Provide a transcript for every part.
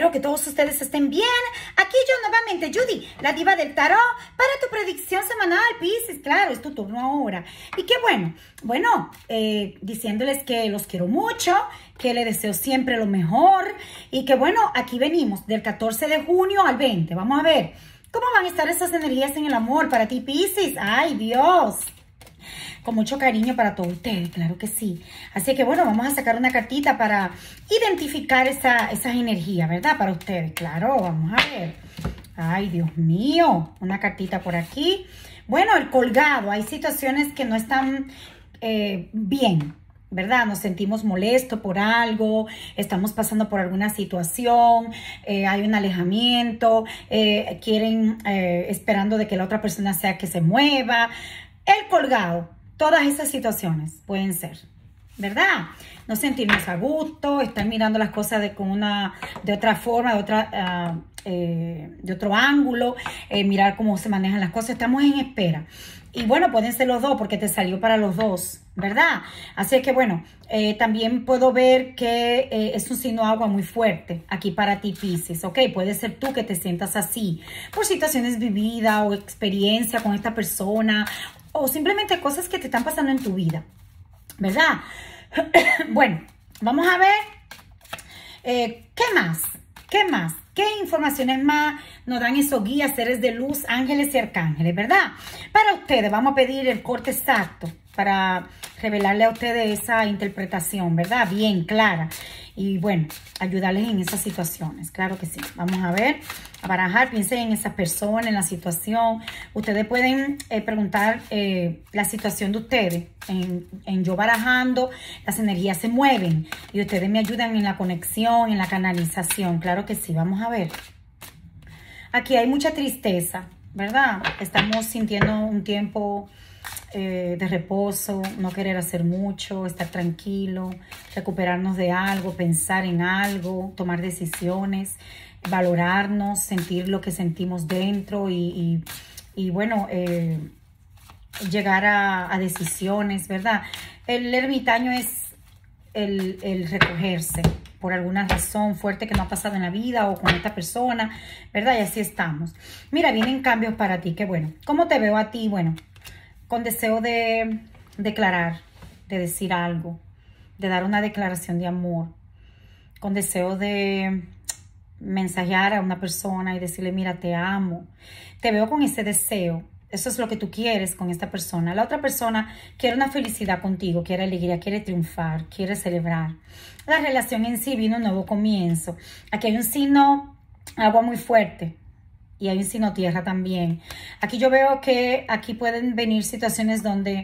espero que todos ustedes estén bien. Aquí yo nuevamente, Judy, la diva del tarot, para tu predicción semanal, Piscis. Claro, es tu turno ahora. Y qué bueno, diciéndoles que los quiero mucho, que les deseo siempre lo mejor y que bueno, aquí venimos del 14 de junio al 20. Vamos a ver cómo van a estar esas energías en el amor para ti, Piscis. ¡Ay, Dios! Con mucho cariño para todos ustedes, claro que sí. Así que bueno, vamos a sacar una cartita para identificar esas energías, ¿verdad? Para ustedes, claro, vamos a ver. Ay, Dios mío, una cartita por aquí. Bueno, el colgado, hay situaciones que no están bien, ¿verdad? Nos sentimos molestos por algo, estamos pasando por alguna situación, hay un alejamiento, quieren, esperando de que la otra persona sea que se mueva. El colgado. Todas esas situaciones pueden ser, ¿verdad? No sentirnos a gusto, estar mirando las cosas de otra forma, de otro ángulo, mirar cómo se manejan las cosas. Estamos en espera. Y bueno, pueden ser los dos porque te salió para los dos, ¿verdad? Así que bueno, también puedo ver que es un signo de agua muy fuerte aquí para ti, Piscis, ¿ok? Puede ser tú que te sientas así por situaciones vividas o experiencia con esta persona o simplemente cosas que te están pasando en tu vida, ¿verdad? Bueno, vamos a ver ¿qué más? ¿Qué informaciones más nos dan esos guías, seres de luz, ángeles y arcángeles, verdad? Para ustedes vamos a pedir el corte exacto para revelarle a ustedes esa interpretación, ¿verdad? Bien clara. Y bueno, ayudarles en esas situaciones, claro que sí. Vamos a ver, a barajar, piensen en esa persona, en la situación. Ustedes pueden preguntar la situación de ustedes. En yo barajando, las energías se mueven y ustedes me ayudan en la conexión, en la canalización, claro que sí. Vamos a ver. Aquí hay mucha tristeza, ¿verdad? Estamos sintiendo un tiempo de reposo, no querer hacer mucho, estar tranquilo, recuperarnos de algo, pensar en algo, tomar decisiones, valorarnos, sentir lo que sentimos dentro y bueno, llegar a decisiones, ¿verdad? El ermitaño es el recogerse por alguna razón fuerte que no ha pasado en la vida o con esta persona, ¿verdad? Y así estamos. Mira, vienen cambios para ti, qué bueno. ¿Cómo te veo a ti? Bueno, con deseo de declarar, de decir algo, de dar una declaración de amor, con deseo de mensajear a una persona y decirle, mira, te amo. Te veo con ese deseo. Eso es lo que tú quieres con esta persona. La otra persona quiere una felicidad contigo, quiere alegría, quiere triunfar, quiere celebrar. La relación en sí vino un nuevo comienzo. Aquí hay un signo agua muy fuerte. Y hay un signo tierra también. Aquí yo veo que aquí pueden venir situaciones donde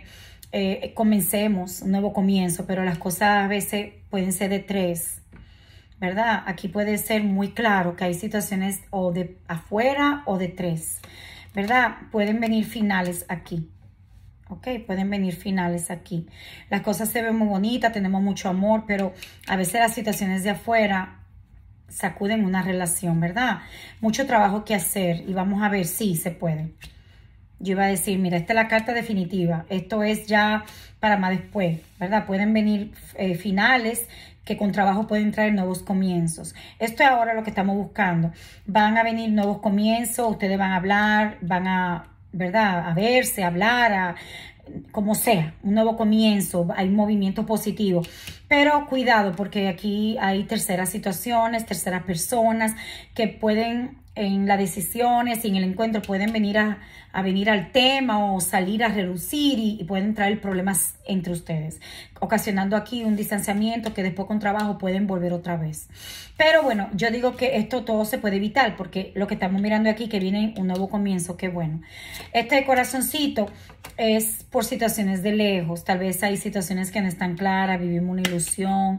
comencemos un nuevo comienzo, pero las cosas a veces pueden ser de tres, ¿verdad? Aquí puede ser muy claro que hay situaciones o de afuera o de tres, ¿verdad? Pueden venir finales aquí. Ok, pueden venir finales aquí. Las cosas se ven muy bonitas, tenemos mucho amor, pero a veces las situaciones de afuera sacuden una relación, ¿verdad? Mucho trabajo que hacer y vamos a ver si se puede. Yo iba a decir, mira, esta es la carta definitiva. Esto es ya para más después, ¿verdad? Pueden venir finales que con trabajo pueden traer nuevos comienzos. Esto es ahora lo que estamos buscando. Van a venir nuevos comienzos, ustedes van a hablar, van a, ¿verdad? A verse, a hablar, como sea, un nuevo comienzo, hay movimiento positivo, pero cuidado porque aquí hay terceras situaciones, terceras personas que pueden en las decisiones y en el encuentro pueden venir a venir al tema o salir a relucir y pueden traer problemas entre ustedes, ocasionando aquí un distanciamiento que después con trabajo pueden volver otra vez. Pero bueno, yo digo que esto todo se puede evitar porque lo que estamos mirando aquí que viene un nuevo comienzo, qué bueno. Este corazoncito es por situaciones de lejos, tal vez hay situaciones que no están claras, vivimos una ilusión,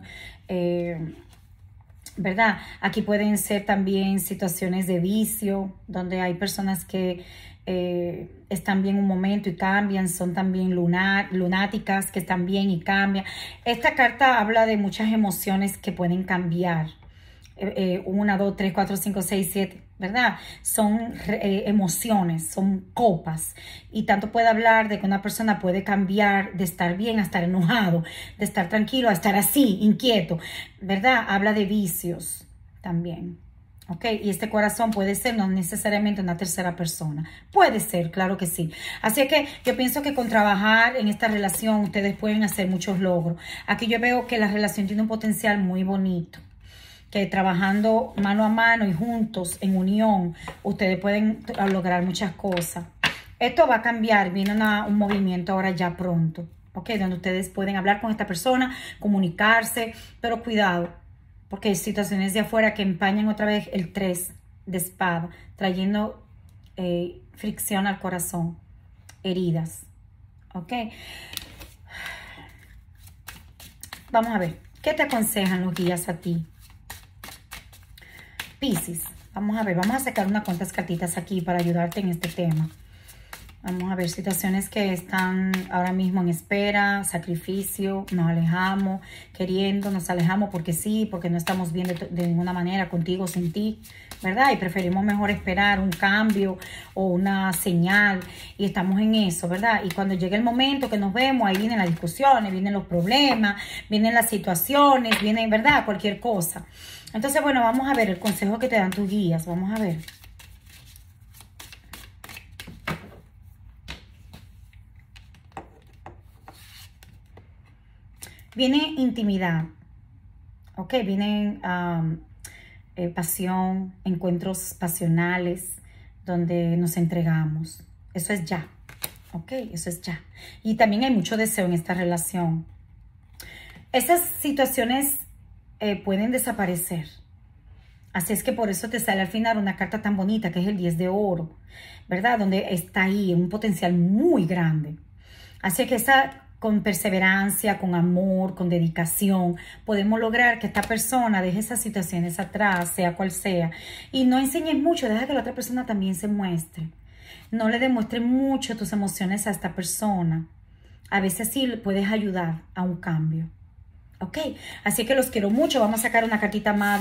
¿verdad? Aquí pueden ser también situaciones de vicio, donde hay personas que están bien un momento y cambian, son también lunáticas, que están bien y cambian. Esta carta habla de muchas emociones que pueden cambiar. 1, 2, 3, 4, 5, 6, 7, ¿verdad? Son emociones, son copas. Y tanto puede hablar de que una persona puede cambiar de estar bien a estar enojado, de estar tranquilo a estar así, inquieto, ¿verdad? Habla de vicios también. ¿ok? Y este corazón puede ser no necesariamente una tercera persona. Puede ser, claro que sí. Así que yo pienso que con trabajar en esta relación ustedes pueden hacer muchos logros. Aquí yo veo que la relación tiene un potencial muy bonito. Que trabajando mano a mano y juntos, en unión, ustedes pueden lograr muchas cosas. Esto va a cambiar, viene un movimiento ahora ya pronto, ¿ok? Donde ustedes pueden hablar con esta persona, comunicarse, pero cuidado, porque hay situaciones de afuera que empañan otra vez el 3 de espada, trayendo fricción al corazón, heridas, ¿ok? Vamos a ver, ¿qué te aconsejan los guías a ti? Piscis, vamos a ver, vamos a sacar unas cuantas cartitas aquí para ayudarte en este tema. Vamos a ver situaciones que están ahora mismo en espera, sacrificio, nos alejamos, queriendo, nos alejamos porque sí, porque no estamos bien de ninguna manera contigo, sin ti, ¿verdad? Y preferimos mejor esperar un cambio o una señal y estamos en eso, ¿verdad? Y cuando llegue el momento que nos vemos, ahí vienen las discusiones, vienen los problemas, vienen las situaciones, vienen, ¿verdad? Cualquier cosa. Entonces, bueno, vamos a ver el consejo que te dan tus guías, vamos a ver. Viene intimidad, ¿ok? Vienen pasión, encuentros pasionales donde nos entregamos. Eso es ya, ¿ok? Eso es ya. Y también hay mucho deseo en esta relación. Esas situaciones pueden desaparecer. Así es que por eso te sale al final una carta tan bonita que es el 10 de oro, ¿verdad? Donde está ahí un potencial muy grande. Así que con perseverancia, con amor, con dedicación, podemos lograr que esta persona deje esas situaciones atrás, sea cual sea. Y no enseñes mucho, deja que la otra persona también se muestre. No le demuestres mucho tus emociones a esta persona. A veces sí puedes ayudar a un cambio. ¿Ok? Así que los quiero mucho. Vamos a sacar una cartita más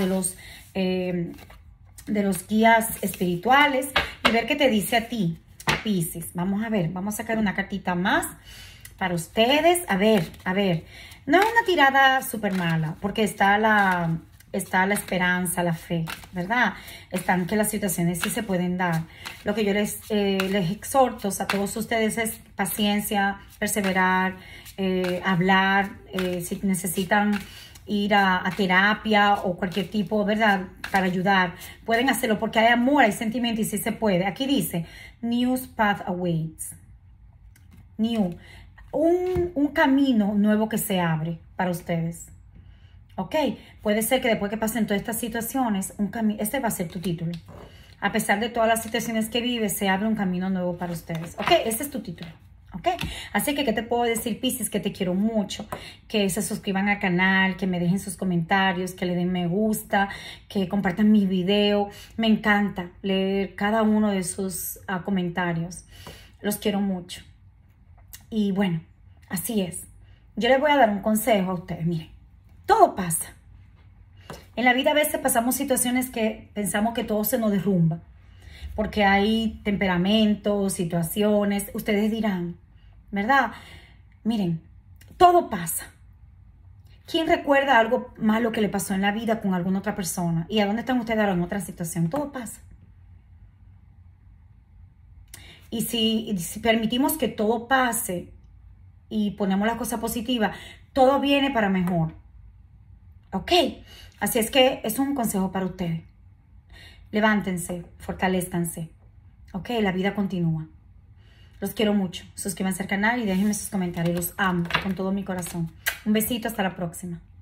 de los guías espirituales y ver qué te dice a ti, Piscis. Vamos a ver, vamos a sacar una cartita más para ustedes. A ver. No es una tirada súper mala, porque está la esperanza, la fe, ¿verdad? Están que las situaciones sí se pueden dar. Lo que yo les exhorto a todos ustedes es paciencia, perseverar, hablar, si necesitan ir a terapia o cualquier tipo, ¿verdad? Para ayudar, pueden hacerlo porque hay amor, hay sentimiento y sí se puede. Aquí dice, new path awaits. New. Un camino nuevo que se abre para ustedes. ¿Ok? Puede ser que después que pasen todas estas situaciones, este va a ser tu título. A pesar de todas las situaciones que vives, se abre un camino nuevo para ustedes. ¿Ok? Ese es tu título. ¿Ok? Así que, ¿qué te puedo decir, Piscis? Que te quiero mucho, que se suscriban al canal, que me dejen sus comentarios, que le den me gusta, que compartan mi video. Me encanta leer cada uno de sus comentarios. Los quiero mucho. Y bueno, así es. Yo les voy a dar un consejo a ustedes. Miren, todo pasa. En la vida a veces pasamos situaciones que pensamos que todo se nos derrumba. Porque hay temperamentos, situaciones. Ustedes dirán, ¿verdad? Miren, todo pasa. ¿Quién recuerda algo malo que le pasó en la vida con alguna otra persona? ¿Y a dónde están ustedes ahora en otra situación? Todo pasa. Y si permitimos que todo pase y ponemos la cosa positiva, todo viene para mejor. ¿Ok? Así es que es un consejo para ustedes. Levántense, fortalezcanse. ¿Ok? La vida continúa. Los quiero mucho. Suscríbanse al canal y déjenme sus comentarios. Los amo con todo mi corazón. Un besito, hasta la próxima.